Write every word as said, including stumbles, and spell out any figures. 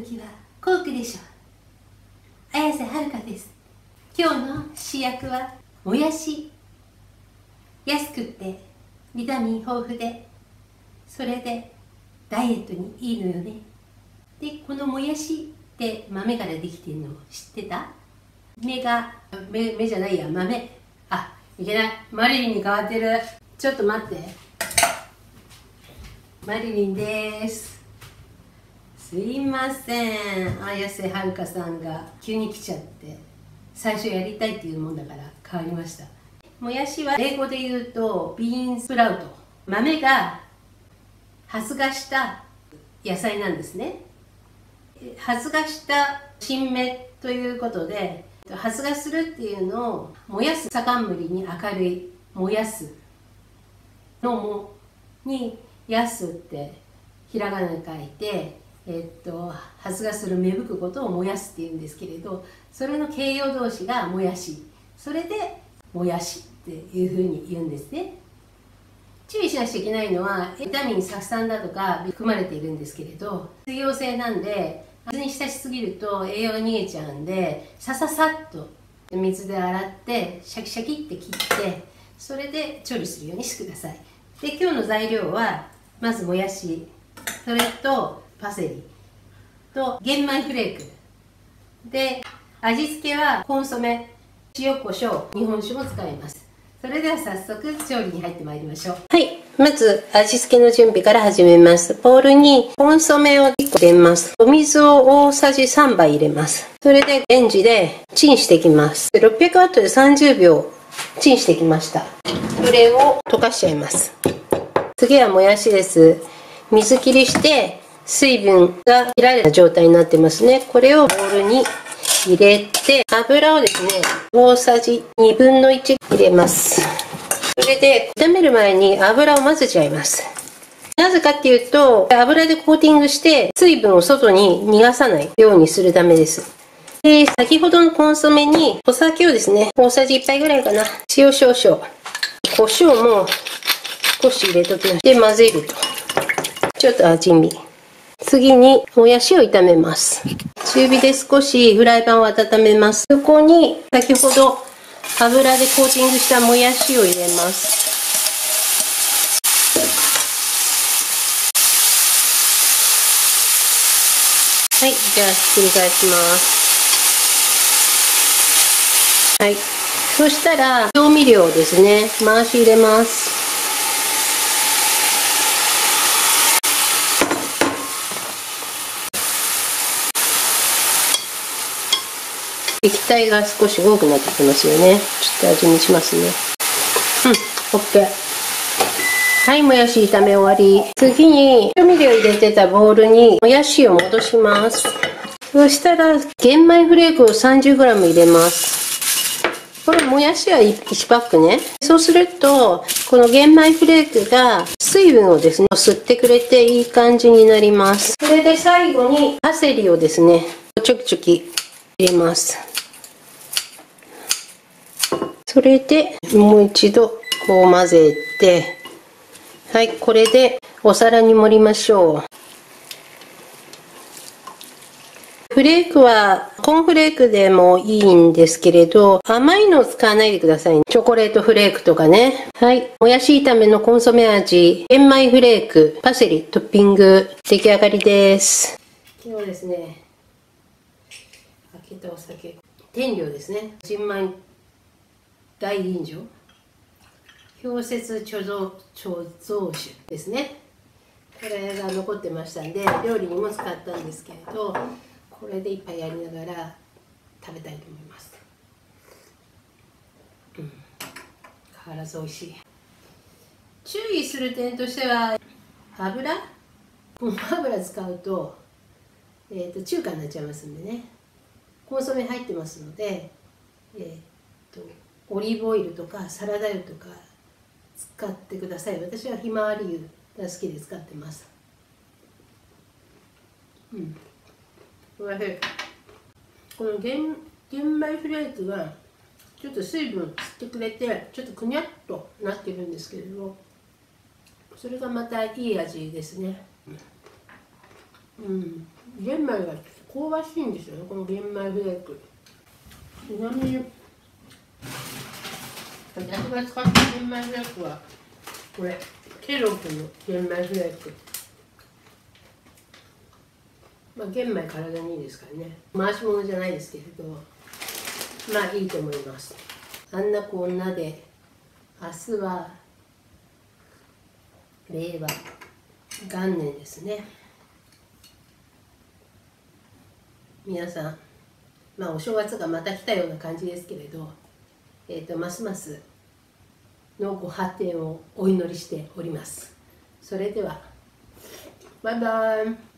時はコークでしょう。綾瀬はるかです。今日の主役はもやし。安くってビタミン豊富で、それでダイエットにいいのよね。で、このもやしって豆からできてるの知ってた？芽が、芽、芽じゃないや、豆。あ、いけない。マリリンに変わってる。ちょっと待って。マリリンです。すいません。綾瀬はるかさんが急に来ちゃって、最初やりたいっていうもんだから変わりました。もやしは英語で言うとビーンスプラウト。豆が発芽した野菜なんですね。発芽した新芽ということで、発芽するっていうのを燃やす、盛んに明るい燃やすのもにやすってひらがなで書いて、えっと発芽する芽吹くことを燃やすっていうんですけれど、それの形容動詞がもやし、それでもやしっていうふうに言うんですね。注意しなくちゃいけないのは、ビタミン、酢酸だとか含まれているんですけれど、水溶性なんで水に浸しすぎると栄養が逃げちゃうんで、さささっと水で洗ってシャキシャキって切って、それで調理するようにしてください。で、今日の材料はまずもやし、それとパセリと玄米フレークで、味付けはコンソメ、塩コショウ、日本酒も使います。それでは早速調理に入ってまいりましょう。はい、まず味付けの準備から始めます。ボウルにコンソメをいっこ入れます。お水を大さじさんばい入れます。それでレンジでチンしていきます。ろっぴゃくワットでさんじゅうびょうチンしてきました。それを溶かしちゃいます。次はもやしです。水切りして水分が切られた状態になってますね。これをボウルに入れて、油をですね、大さじにぶんのいち入れます。それで炒める前に油を混ぜちゃいます。なぜかっていうと、油でコーティングして水分を外に逃がさないようにするためです。で、先ほどのコンソメにお酒をですね、大さじいっぱいぐらいかな、塩少々、胡椒も少し入れときます。で、混ぜると。ちょっと味見。次にもやしを炒めます。中火で少しフライパンを温めます。そこに先ほど油でコーティングしたもやしを入れます。はい、じゃあひっくり返します。はい。そしたら調味料ですね、回し入れます。液体が少し多くなってきますよね。ちょっと味見しますね。うん、OK。はい、もやし炒め終わり。次に調味料入れてたボウルにもやしを戻します。そしたら玄米フレークを さんじゅうグラム 入れます。これもやしはいちパックね。そうするとこの玄米フレークが水分をですね吸ってくれていい感じになります。それで最後にパセリをですねちょきちょき入れます。それでもう一度こう混ぜて、はい、これでお皿に盛りましょう。フレークはコーンフレークでもいいんですけれど、甘いのを使わないでくださいね。チョコレートフレークとかね。はい、もやし炒めのコンソメ味、玄米フレーク、パセリトッピング、出来上がりです。今日はですね、開けたお酒、天領ですね。新米大吟醸氷雪貯蔵貯蔵酒ですね。これが残ってましたんで料理にも使ったんですけれど、これで一杯やりながら食べたいと思います。うん、変わらず美味しい。注意する点としては、油ごま油使うと、えー、と中華になっちゃいますんでね。コンソメ入ってますので、えー、とオリーブオイルとかサラダ油とか使ってください。私はひまわり油が好きで使ってます。うん。この玄玄米フレークがちょっと水分吸ってくれて、ちょっとくにゃっとなってるんですけれど、それがまたいい味ですね。うん。玄米が香ばしいんですよね、この玄米フレーク。ちなみに私が使った玄米フレークはこれケロッグの玄米フレーク。まあ玄米体にいいですからね、回し物じゃないですけれど、まあいいと思います。あんなこんなで明日は令和元年ですね。皆さん、まあお正月がまた来たような感じですけれど、えーと、ますますのご発展をお祈りしております。それではバイバイ。